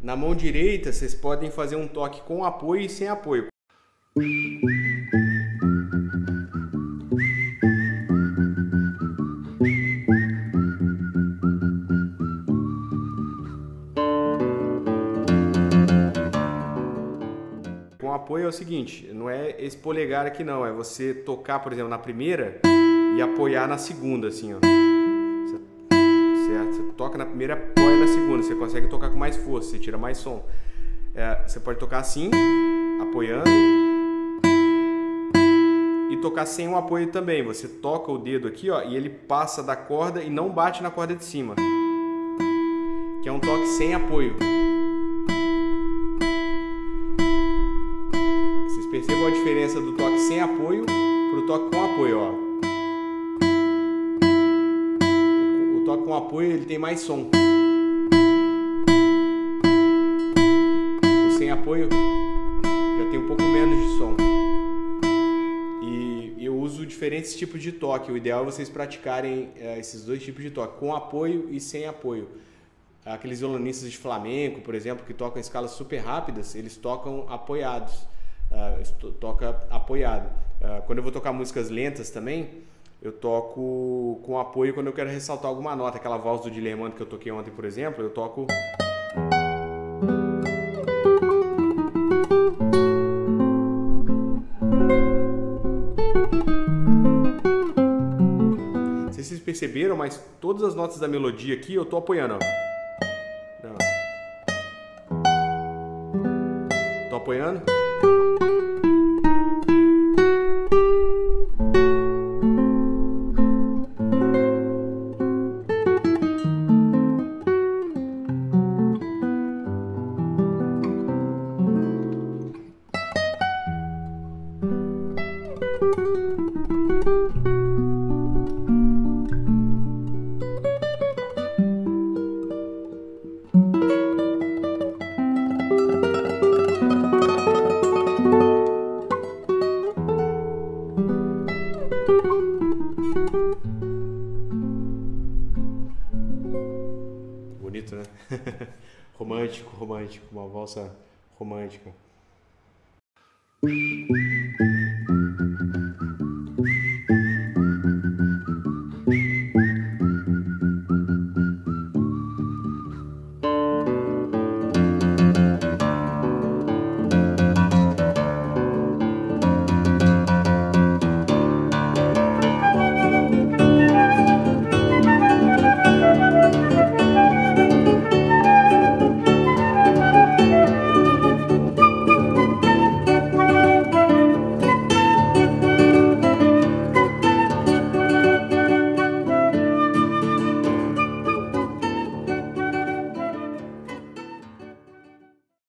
Na mão direita, vocês podem fazer um toque com apoio e sem apoio. Com apoio é o seguinte, não é esse polegar aqui não, é você tocar, por exemplo, na primeira e apoiar na segunda, assim, ó. Certo? Você toca na primeira, apoia na segunda, você consegue tocar com mais força, você tira mais som. Você pode tocar assim, apoiando, e tocar sem um apoio também. Você toca o dedo aqui, ó, e ele passa da corda e não bate na corda de cima, que é um toque sem apoio. Vocês percebam a diferença do toque sem apoio para o toque com apoio, ó. O toque com apoio ele tem mais som. O sem apoio já tem um pouco menos de som. E eu uso diferentes tipos de toque. O ideal é vocês praticarem esses dois tipos de toque, com apoio e sem apoio. Aqueles violonistas de flamenco, por exemplo, que tocam escalas super rápidas, eles tocam apoiados. Toca apoiado. Quando eu vou tocar músicas lentas também, eu toco com apoio quando eu quero ressaltar alguma nota. Aquela voz do Dilermando que eu toquei ontem, por exemplo, eu toco... Não sei se vocês perceberam, mas todas as notas da melodia aqui eu tô apoiando, ó. Não. Tô apoiando. Bonito, né? Romântico, romântico, uma valsa romântica.